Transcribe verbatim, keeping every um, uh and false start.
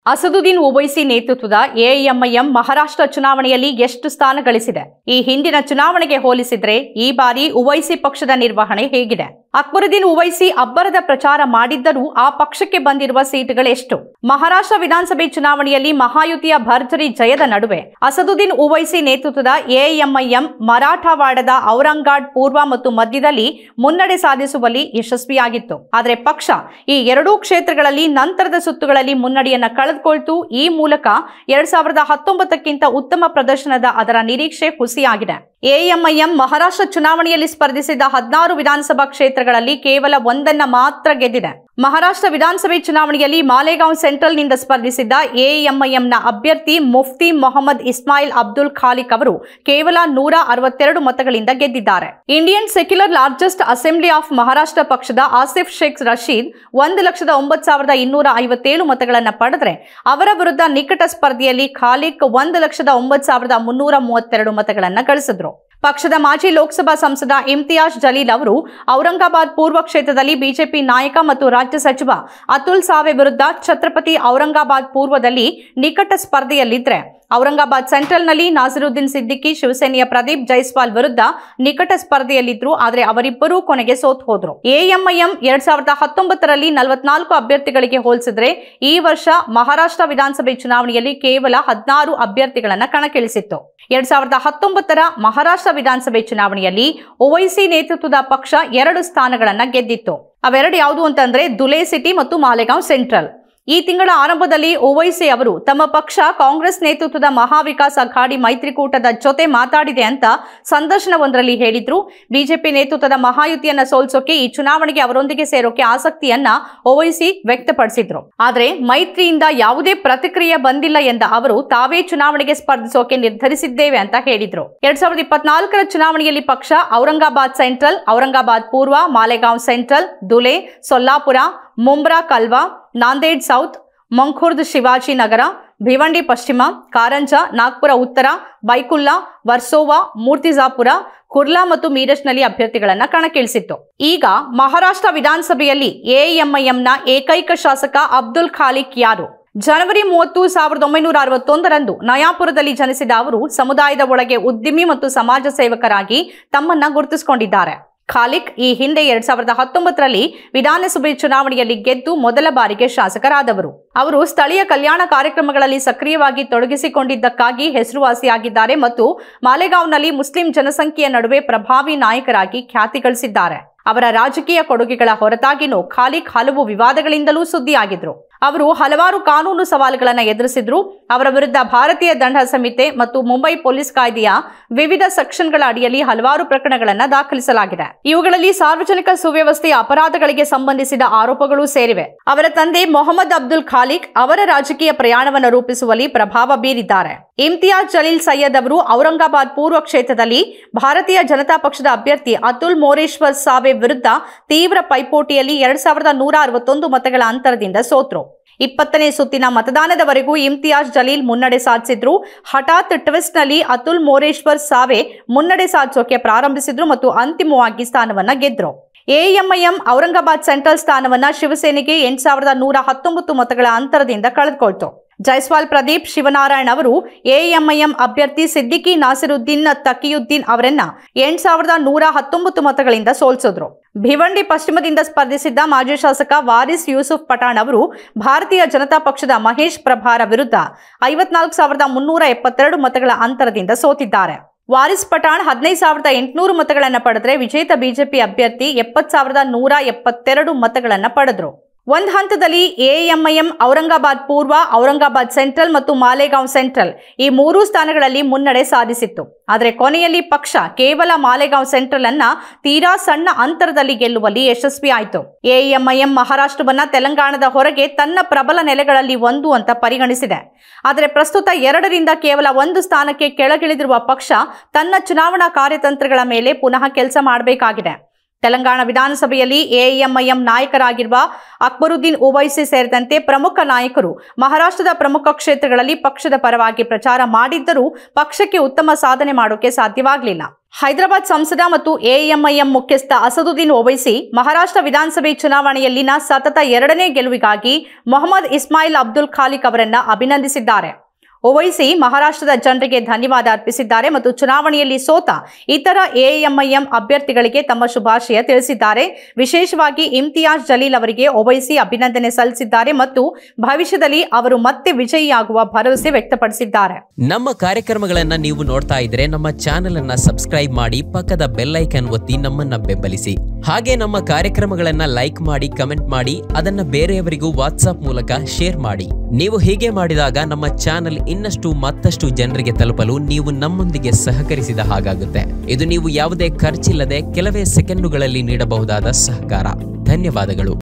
ಅಸದುದ್ದೀನ್ ಓವೈಸಿ ನೇತೃತ್ವದ ಎಐಎಂಐಎಂ ಮಹಾರಾಷ್ಟ್ರ ಚುನಾವಣೆಯಲ್ಲಿ ಎಷ್ಟು ಸ್ಥಾನ ಗಳಿಸಿದೆ? ಈ ಹಿಂದಿನ ಚುನಾವಣೆಗೆ ಹೋಲಿಸಿದ್ರೆ ಈ ಬಾರಿ ಓವೈಸಿ ಪಕ್ಷದ ನಿರ್ವಹಣೆ ಹೇಗಿದೆ? ಅಕ್ಬರುದ್ದೀನ್ ಓವೈಸಿ ಅಬ್ಬರದ ಪ್ರಚಾರ ಮಾಡಿದ್ದರೂ ಆ ಪಕ್ಷಕ್ಕೆ ಬಂದಿರುವ ಸೀಟುಗಳೆಷ್ಟು? ಮಹಾರಾಷ್ಟ್ರ ವಿಧಾನಸಭೆ ಚುನಾವಣೆಯಲ್ಲಿ ಮಹಾಯುತಿಯ ಭರ್ಜರಿ ಜಯದ ನಡುವೆ ಅಸದುದ್ದೀನ್ ಓವೈಸಿ ನೇತೃತ್ವದ ಎಐಎಂಐಎಂ ಮರಾಠವಾಡದ ಔರಂಗಾಬಾದ್ ಪೂರ್ವ ಮತ್ತು ಮಧ್ಯದಲ್ಲಿ ಮುನ್ನಡೆ ಸಾಧಿಸುವಲ್ಲಿ ಯಶಸ್ವಿಯಾಗಿತ್ತು. ಆದರೆ ಪಕ್ಷ ಈ ಎರಡೂ ಕ್ಷೇತ್ರಗಳಲ್ಲಿ ನಂತರದ ಸುತ್ತುಗಳಲ್ಲಿ ಮುನ್ನಡೆಯನ್ನ ಕಳೆದುಕೊಳ್ತು. ಈ ಮೂಲಕ ಎರಡ್ ಸಾವಿರದ ಹತ್ತೊಂಬತ್ತಕ್ಕಿಂತ ಉತ್ತಮ ಪ್ರದರ್ಶನದ ಅದರ ನಿರೀಕ್ಷೆ ಹುಸಿಯಾಗಿದೆ. ಎಐಎಂಐಎಂ ಮಹಾರಾಷ್ಟ್ರ ಚುನಾವಣೆಯಲ್ಲಿ ಸ್ಪರ್ಧಿಸಿದ ಹದಿನಾರು ವಿಧಾನಸಭಾ ಕ್ಷೇತ್ರಗಳಲ್ಲಿ ಕೇವಲ ಒಂದನ್ನ ಮಾತ್ರ ಗೆದ್ದಿದೆ. ಮಹಾರಾಷ್ಟ್ರ ವಿಧಾನಸಭೆ ಚುನಾವಣೆಯಲ್ಲಿ ಮಾಲೇಗಾಂವ್ ಸೆಂಟ್ರಲ್ನಿಂದ ಸ್ಪರ್ಧಿಸಿದ್ದ ಎಐಎಂಐಎಂನ ಅಭ್ಯರ್ಥಿ ಮುಫ್ತಿ ಮೊಹಮ್ಮದ್ ಇಸ್ಮಾಯಿಲ್ ಅಬ್ದುಲ್ ಖಾಲಿಕ್ ಅವರು ಕೇವಲ ನೂರ ಅರವತ್ತೆರಡು ಮತಗಳಿಂದ ಗೆದ್ದಿದ್ದಾರೆ. Indian secular largest assembly of Maharashtra ಪಕ್ಷದ ಆಸಿಫ್ ಶೇಖ್ ರಶೀದ್ ಒಂದು ಲಕ್ಷದ ಒಂಬತ್ತು ಸಾವಿರದ ಇನ್ನೂರ ಐವತ್ತೇಳು ಮತಗಳನ್ನು ಪಡೆದರೆ ಅವರ ವಿರುದ್ಧ ನಿಕಟ ಸ್ಪರ್ಧೆಯಲ್ಲಿ ಖಾಲಿಕ್ ಒಂದು ಲಕ್ಷದ ಒಂಬತ್ತು ಸಾವಿರದ ಮುನ್ನೂರ ಮೂವತ್ತೆರಡು ಮತಗಳನ್ನು ಗಳಿಸಿದ್ರು. ಪಕ್ಷದ ಮಾಜಿ ಲೋಕಸಭಾ ಸಂಸದ ಇಮ್ತಿಯಾಜ್ ಜಲೀಲ್ ಅವರು ಔರಂಗಾಬಾದ್ ಪೂರ್ವ ಕ್ಷೇತ್ರದಲ್ಲಿ ಬಿಜೆಪಿ ನಾಯಕ ಮತ್ತು ರಾಜ್ಯ ಸಚಿವ ಅತುಲ್ ಸಾವೆ ವಿರುದ್ಧ ಛತ್ರಪತಿ ಔರಂಗಾಬಾದ್ ಪೂರ್ವದಲ್ಲಿ ನಿಕಟ ಸ್ಪರ್ಧೆಯಲ್ಲಿದ್ದರೆ, ಔರಂಗಾಬಾದ್ ಸೆಂಟ್ರಲ್ನಲ್ಲಿ ನಾಸಿರುದ್ದೀನ್ ಸಿದ್ದಿಕಿ ಶಿವಸೇನೆಯ ಪ್ರದೀಪ್ ಜೈಸ್ವಾಲ್ ವಿರುದ್ಧ ನಿಕಟ ಸ್ಪರ್ಧೆಯಲ್ಲಿದ್ರು. ಆದರೆ ಅವರಿಬ್ಬರೂ ಕೊನೆಗೆ ಸೋತು ಹೋದ್ರು. ಎಐಎಂಐಎಂ ಎರಡ್ ಸಾವಿರದ ಹತ್ತೊಂಬತ್ತರಲ್ಲಿ ನಲವತ್ನಾಲ್ಕು ಅಭ್ಯರ್ಥಿಗಳಿಗೆ ಹೋಲಿಸಿದ್ರೆ ಈ ವರ್ಷ ಮಹಾರಾಷ್ಟ್ರ ವಿಧಾನಸಭೆ ಚುನಾವಣೆಯಲ್ಲಿ ಕೇವಲ ಹದಿನಾರು ಅಭ್ಯರ್ಥಿಗಳನ್ನ ಕಣಕ್ಕಿಳಿಸಿತ್ತು. ಎರಡ್ ಸಾವಿರದ ಹತ್ತೊಂಬತ್ತರ ಮಹಾರಾಷ್ಟ್ರ ವಿಧಾನಸಭೆ ಚುನಾವಣೆಯಲ್ಲಿ ಓವೈಸಿ ನೇತೃತ್ವದ ಪಕ್ಷ ಎರಡು ಸ್ಥಾನಗಳನ್ನ ಗೆದ್ದಿತ್ತು. ಅವೆರಡು ಯಾವುದು ಅಂತಂದ್ರೆ ದುಲೆ ಸಿಟಿ ಮತ್ತು ಮಾಲೇಗಾಂವ್ ಸೆಂಟ್ರಲ್. ಈ ತಿಂಗಳ ಆರಂಭದಲ್ಲಿ ಓವೈಸಿ ಅವರು ತಮ್ಮ ಪಕ್ಷ ಕಾಂಗ್ರೆಸ್ ನೇತೃತ್ವದ ಮಹಾವಿಕಾಸ್ ಅಘಾಡಿ ಮೈತ್ರಿಕೂಟದ ಜೊತೆ ಮಾತಾಡಿದೆ ಅಂತ ಸಂದರ್ಶನವೊಂದರಲ್ಲಿ ಹೇಳಿದ್ರು. ಬಿಜೆಪಿ ನೇತೃತ್ವದ ಮಹಾಯುತಿಯನ್ನ ಸೋಲ್ಸೋಕೆ ಈ ಚುನಾವಣೆಗೆ ಅವರೊಂದಿಗೆ ಸೇರೋಕೆ ಆಸಕ್ತಿಯನ್ನ ಓವೈಸಿ ವ್ಯಕ್ತಪಡಿಸಿದ್ರು. ಆದ್ರೆ ಮೈತ್ರಿಯಿಂದ ಯಾವುದೇ ಪ್ರತಿಕ್ರಿಯೆ ಬಂದಿಲ್ಲ ಎಂದ ಅವರು ತಾವೇ ಚುನಾವಣೆಗೆ ಸ್ಪರ್ಧಿಸೋಕೆ ನಿರ್ಧರಿಸಿದ್ದೇವೆ ಅಂತ ಹೇಳಿದ್ರು. ಎರಡ್ ಸಾವಿರದ ಇಪ್ಪತ್ನಾಲ್ಕರ ಚುನಾವಣೆಯಲ್ಲಿ ಪಕ್ಷ ಔರಂಗಾಬಾದ್ ಸೆಂಟ್ರಲ್, ಔರಂಗಾಬಾದ್ ಪೂರ್ವ, ಮಾಲೇಗಾಂವ್ ಸೆಂಟ್ರಲ್, ದುಲೆ, ಸೊಲ್ಲಾಪುರ, ಮುಂಬ್ರಾ ಕಲ್ವಾ, ನಾಂದೇಡ್ ಸೌತ್, ಮಂಖುರ್ದ್ ಶಿವಾಜಿನಗರ, ಭಿವಂಡಿ ಪಶ್ಚಿಮ, ಕಾರಂಜ, ನಾಗ್ಪುರ ಉತ್ತರ, ಬೈಕುಲ್ಲಾ, ವರ್ಸೋವಾ, ಮೂರ್ತಿಜಾಪುರ, ಕುರ್ಲಾ ಮತ್ತು ಮೀರಜ್ನಲ್ಲಿ ಅಭ್ಯರ್ಥಿಗಳನ್ನ ಕಣಕ್ಕಿಳಿಸಿತ್ತು. ಈಗ ಮಹಾರಾಷ್ಟ್ರ ವಿಧಾನಸಭೆಯಲ್ಲಿ ಎಐಎಂಐಎಂನ ಏಕೈಕ ಶಾಸಕ ಅಬ್ದುಲ್ ಖಾಲಿಕ್ ಯಾರು? ಜನವರಿ ಮೂವತ್ತು ಸಾವಿರದ ಒಂಬೈನೂರ ಅರವತ್ತೊಂದರಂದು ನಯಾಪುರದಲ್ಲಿ ಜನಿಸಿದ ಅವರು ಸಮುದಾಯದ ಒಳಗೆ ಉದ್ಯಮಿ ಮತ್ತು ಸಮಾಜ ಸೇವಕರಾಗಿ ತಮ್ಮನ್ನ ಗುರುತಿಸಿಕೊಂಡಿದ್ದಾರೆ. ಖಾಲಿಕ್ ಈ ಹಿಂದೆ ಎರಡ್ ಸಾವಿರದ ಹತ್ತೊಂಬತ್ತರಲ್ಲಿ ವಿಧಾನಸಭೆ ಚುನಾವಣೆಯಲ್ಲಿ ಗೆದ್ದು ಮೊದಲ ಬಾರಿಗೆ ಶಾಸಕರಾದವರು. ಅವರು ಸ್ಥಳೀಯ ಕಲ್ಯಾಣ ಕಾರ್ಯಕ್ರಮಗಳಲ್ಲಿ ಸಕ್ರಿಯವಾಗಿ ತೊಡಗಿಸಿಕೊಂಡಿದ್ದಕ್ಕಾಗಿ ಹೆಸರುವಾಸಿಯಾಗಿದ್ದಾರೆ ಮತ್ತು ಮಾಲೇಗಾಂವ್ನಲ್ಲಿ ಮುಸ್ಲಿಂ ಜನಸಂಖ್ಯೆಯ ನಡುವೆ ಪ್ರಭಾವಿ ನಾಯಕರಾಗಿ ಖ್ಯಾತಿ ಗಳಿಸಿದ್ದಾರೆ. ಅವರ ರಾಜಕೀಯ ಕೊಡುಗೆಗಳ ಹೊರತಾಗಿನೂ ಖಾಲಿಕ್ ಹಲವು ವಿವಾದಗಳಿಂದಲೂ ಸುದ್ದಿಯಾಗಿದ್ರು. ಅವರು ಹಲವಾರು ಕಾನೂನು ಸವಾಲುಗಳನ್ನು ಎದುರಿಸಿದ್ರು. ಅವರ ವಿರುದ್ಧ ಭಾರತೀಯ ದಂಡ ಸಂಹಿತೆ ಮತ್ತು ಮುಂಬೈ ಪೊಲೀಸ್ ಕಾಯ್ದೆಯ ವಿವಿಧ ಸೆಕ್ಷನ್ಗಳ ಅಡಿಯಲ್ಲಿ ಹಲವಾರು ಪ್ರಕರಣಗಳನ್ನು ದಾಖಲಿಸಲಾಗಿದೆ. ಇವುಗಳಲ್ಲಿ ಸಾರ್ವಜನಿಕ ಸುವ್ಯವಸ್ಥೆಯ ಅಪರಾಧಗಳಿಗೆ ಸಂಬಂಧಿಸಿದ ಆರೋಪಗಳು ಸೇರಿವೆ. ಅವರ ತಂದೆ ಮೊಹಮ್ಮದ್ ಅಬ್ದುಲ್ ಖಾಲಿಕ್ ಅವರ ರಾಜಕೀಯ ಪ್ರಯಾಣವನ್ನು ರೂಪಿಸುವಲ್ಲಿ ಪ್ರಭಾವ ಬೀರಿದ್ದಾರೆ. ಇಮ್ತಿಯಾಜ್ ಜಲೀಲ್ ಸೈಯದ್ ಅವರು ಔರಂಗಾಬಾದ್ ಪೂರ್ವ ಕ್ಷೇತ್ರದಲ್ಲಿ ಭಾರತೀಯ ಜನತಾ ಪಕ್ಷದ ಅಭ್ಯರ್ಥಿ ಅತುಲ್ ಮೋರೇಶ್ವರ್ ಸಾವೆ ವಿರುದ್ಧ ತೀವ್ರ ಪೈಪೋಟಿಯಲ್ಲಿ ಎರಡ್ ಸಾವಿರದ ನೂರ ಅರವತ್ತೊಂದು ಮತಗಳ ಅಂತರದಿಂದ ಸೋತ್ರು. ಇಪ್ಪತ್ತನೇ ಸುತ್ತಿನ ಮತದಾನದವರೆಗೂ ಇಮ್ತಿಯಾಜ್ ಜಲೀಲ್ ಮುನ್ನಡೆ ಸಾಧಿಸಿದ್ರು. ಹಠಾತ್ ಟ್ವಿಸ್ಟ್ ನಲ್ಲಿ ಅತುಲ್ ಮೋರೇಶ್ವರ್ ಸಾವೆ ಮುನ್ನಡೆ ಸಾಧಿಸೋಕೆ ಪ್ರಾರಂಭಿಸಿದ್ರು ಮತ್ತು ಅಂತಿಮವಾಗಿ ಸ್ಥಾನವನ್ನ ಗೆದ್ರು. ಎಐಎಂಐಎಂ ಔರಂಗಾಬಾದ್ ಸೆಂಟ್ರಲ್ ಸ್ಥಾನವನ್ನ ಶಿವಸೇನೆಗೆ ಎಂಟು ಸಾವಿರದ ನೂರ ಹತ್ತೊಂಬತ್ತು ಮತಗಳ ಅಂತರದಿಂದ ಕಳೆದುಕೊಳ್ತು. ಜೈಸ್ವಾಲ್ ಪ್ರದೀಪ್ ಶಿವನಾರಾಯಣ್ ಅವರು ಎಐಎಂಐಎಂ ಅಭ್ಯರ್ಥಿ ಸಿದ್ದಿಕಿ ನಾಸಿರುದ್ದೀನ್ ತಕಿಯುದ್ದೀನ್ ಅವರನ್ನ ಎಂಟು ಸಾವಿರದ ನೂರ ಹತ್ತೊಂಬತ್ತು ಮತಗಳಿಂದ ಸೋಲಿಸಿದ್ರು. ಭಿವಂಡಿ ಪಶ್ಚಿಮದಿಂದ ಸ್ಪರ್ಧಿಸಿದ್ದ ಮಾಜಿ ಶಾಸಕ ವಾರಿಸ್ ಯೂಸುಫ್ ಪಠಾಣ್ ಅವರು ಭಾರತೀಯ ಜನತಾ ಪಕ್ಷದ ಮಹೇಶ್ ಪ್ರಭಾರ ವಿರುದ್ಧ ಐವತ್ನಾಲ್ಕು ಸಾವಿರದ ಮುನ್ನೂರ ಎಪ್ಪತ್ತೆರಡು ಮತಗಳ ಅಂತರದಿಂದ ಸೋತಿದ್ದಾರೆ. ವಾರಿಸ್ ಪಠಾಣ್ ಹದಿನೈದು ಸಾವಿರದ ಎಂಟುನೂರು ಮತಗಳನ್ನು ಪಡೆದರೆ ವಿಜೇತ ಬಿಜೆಪಿ ಅಭ್ಯರ್ಥಿ ಎಪ್ಪತ್ತು ಸಾವಿರದ ನೂರ ಎಪ್ಪತ್ತೆರಡು ಮತಗಳನ್ನು ಪಡೆದ್ರು. ಒಂದು ಹಂತದಲ್ಲಿ ಎಐಎಂಐಎಂ ಔರಂಗಾಬಾದ್ ಪೂರ್ವ, ಔರಂಗಾಬಾದ್ ಸೆಂಟ್ರಲ್ ಮತ್ತು ಮಾಲೇಗಾಂವ್ ಸೆಂಟ್ರಲ್ ಈ ಮೂರೂ ಸ್ಥಾನಗಳಲ್ಲಿ ಮುನ್ನಡೆ ಸಾಧಿಸಿತ್ತು. ಆದರೆ ಕೊನೆಯಲ್ಲಿ ಪಕ್ಷ ಕೇವಲ ಮಾಲೇಗಾಂವ್ ಸೆಂಟ್ರಲ್ ಅನ್ನ ತೀರಾ ಸಣ್ಣ ಅಂತರದಲ್ಲಿ ಗೆಲ್ಲುವಲ್ಲಿ ಯಶಸ್ವಿಯಾಯಿತು. ಎಐಎಂಐಎಂ ಮಹಾರಾಷ್ಟ್ರವನ್ನ ತೆಲಂಗಾಣದ ಹೊರಗೆ ತನ್ನ ಪ್ರಬಲ ನೆಲೆಗಳಲ್ಲಿ ಒಂದು ಅಂತ ಪರಿಗಣಿಸಿದೆ. ಆದರೆ ಪ್ರಸ್ತುತ ಎರಡರಿಂದ ಕೇವಲ ಒಂದು ಸ್ಥಾನಕ್ಕೆ ಕೆಳಗಿಳಿದಿರುವ ಪಕ್ಷ ತನ್ನ ಚುನಾವಣಾ ಕಾರ್ಯತಂತ್ರಗಳ ಮೇಲೆ ಪುನಃ ಕೆಲಸ ಮಾಡಬೇಕಾಗಿದೆ. ತೆಲಂಗಾಣ ವಿಧಾನಸಭೆಯಲ್ಲಿ ಎಐಎಂಐಎಂ ನಾಯಕರಾಗಿರುವ ಅಕ್ಬರುದ್ದೀನ್ ಉವೈಸಿ ಸೇರಿದಂತೆ ಪ್ರಮುಖ ನಾಯಕರು ಮಹಾರಾಷ್ಟ್ರದ ಪ್ರಮುಖ ಕ್ಷೇತ್ರಗಳಲ್ಲಿ ಪಕ್ಷದ ಪರವಾಗಿ ಪ್ರಚಾರ ಮಾಡಿದ್ದರೂ ಪಕ್ಷಕ್ಕೆ ಉತ್ತಮ ಸಾಧನೆ ಮಾಡೋಕೆ ಸಾಧ್ಯವಾಗಲಿಲ್ಲ. ಹೈದರಾಬಾದ್ ಸಂಸದ ಮತ್ತು ಎಐಎಂಐಎಂ ಮುಖ್ಯಸ್ಥ ಅಸದುದ್ದೀನ್ ಒವೈಸಿ ಮಹಾರಾಷ್ಟ್ರ ವಿಧಾನಸಭೆ ಚುನಾವಣೆಯಲ್ಲಿನ ಸತತ ಎರಡನೇ ಗೆಲುವಿಗಾಗಿ ಮೊಹಮ್ಮದ್ ಇಸ್ಮಾಯಿಲ್ ಅಬ್ದುಲ್ ಖಾಲಿಕ್ ಅವರನ್ನ ಅಭಿನಂದಿಸಿದ್ದಾರೆ. ಒವೈಸಿ ಮಹಾರಾಷ್ಟ್ರದ ಜನರಿಗೆ ಧನ್ಯವಾದ ಅರ್ಪಿಸಿದ್ದಾರೆ ಮತ್ತು ಚುನಾವಣೆಯಲ್ಲಿ ಸೋತ ಇತರ ಎಐಎಂಐಎಂ ಅಭ್ಯರ್ಥಿಗಳಿಗೆ ತಮ್ಮ ಶುಭಾಶಯ ತಿಳಿಸಿದ್ದಾರೆ. ವಿಶೇಷವಾಗಿ ಇಮ್ತಿಯಾಜ್ ಜಲೀಲ್ ಅವರಿಗೆ ಒವೈಸಿ ಅಭಿನಂದನೆ ಸಲ್ಲಿಸಿದ್ದಾರೆ ಮತ್ತು ಭವಿಷ್ಯದಲ್ಲಿ ಅವರು ಮತ್ತೆ ವಿಜಯಿಯಾಗುವ ಭರವಸೆ ವ್ಯಕ್ತಪಡಿಸಿದ್ದಾರೆ. ನಮ್ಮ ಕಾರ್ಯಕ್ರಮಗಳನ್ನ ನೀವು ನೋಡ್ತಾ ಇದ್ರೆ ನಮ್ಮ ಚಾನೆಲ್ ಅನ್ನ ಸಬ್ಸ್ಕ್ರೈಬ್ ಮಾಡಿ, ಪಕ್ಕದ ಬೆಲ್ ಐಕಾನ್ ಒತ್ತಿ ನಮ್ಮನ್ನ ಬೆಂಬಲಿಸಿ. ಹಾಗೆ ನಮ್ಮ ಕಾರ್ಯಕ್ರಮಗಳನ್ನ ಲೈಕ್ ಮಾಡಿ, ಕಮೆಂಟ್ ಮಾಡಿ, ಅದನ್ನ ಬೇರೆಯವರಿಗೂ ವಾಟ್ಸ್ಆಪ್ ಮೂಲಕ ಶೇರ್ ಮಾಡಿ. ನೀವು ಹೀಗೆ ಮಾಡಿದಾಗ ನಮ್ಮ ಚಾನೆಲ್ ಇನ್ನಷ್ಟು ಮತ್ತಷ್ಟು ಜನರಿಗೆ ತಲುಪಲು ನೀವು ನಮ್ಮೊಂದಿಗೆ ಸಹಕರಿಸಿದ ಹಾಗಾಗುತ್ತೆ. ಇದು ನೀವು ಯಾವುದೇ ಖರ್ಚಿಲ್ಲದೆ ಕೆಲವೇ ಸೆಕೆಂಡುಗಳಲ್ಲಿ ನೀಡಬಹುದಾದ ಸಹಕಾರ. ಧನ್ಯವಾದಗಳು.